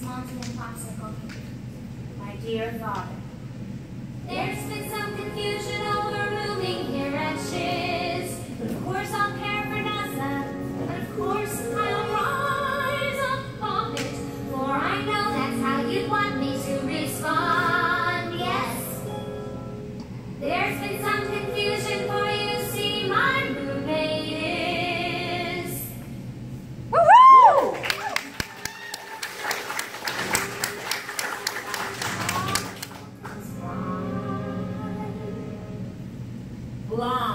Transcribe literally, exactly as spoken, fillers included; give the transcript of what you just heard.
mountain and popsicle. My dear father. There's been some confusion over moving here at Shiz. But of course I'll care for NASA. And of course I'll rise above it. For I know that's how you'd want me to respond. Yes. There's been some confusion for you. See, my roommate is... Woohoo! Blonde.